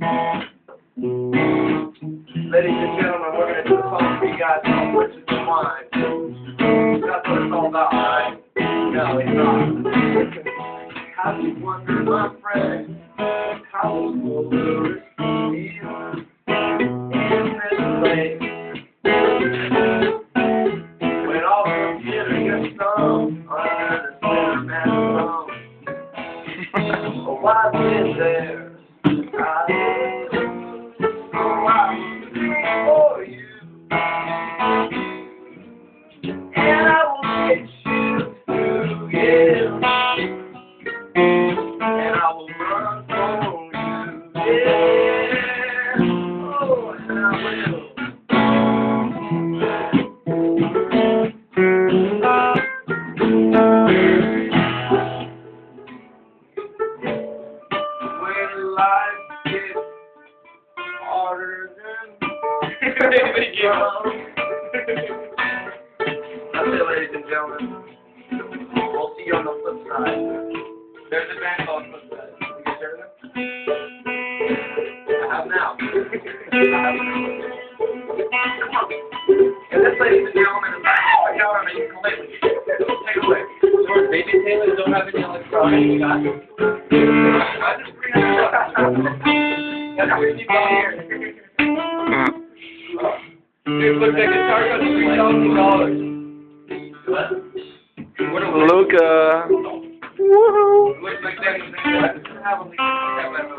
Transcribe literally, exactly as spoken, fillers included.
Ladies and gentlemen, we're going to do a song for you guys called Riches and Wine. That's what it's all about, right? No, it's not. How you wonder, my friend, how will the feel in this place? When all consider your thumb under the center man's thumb. Oh, I've been there. I for you, and I will get you through, yeah, and I will run for you, yeah, oh, and I will. When life gets harder than That's it, ladies and gentlemen. We'll see you on the flip side. There's a band called Flip Side. You guys heard of it? I have now. I have now. And this, ladies and gentlemen, is back out on a ukulele. Take it away. So baby Taylor don't have any electronics. You got it. I just bring it up. That's what you got here. Dude, look, that guitar costs three thousand dollars. What? Luca. Woohoo. Looks like that.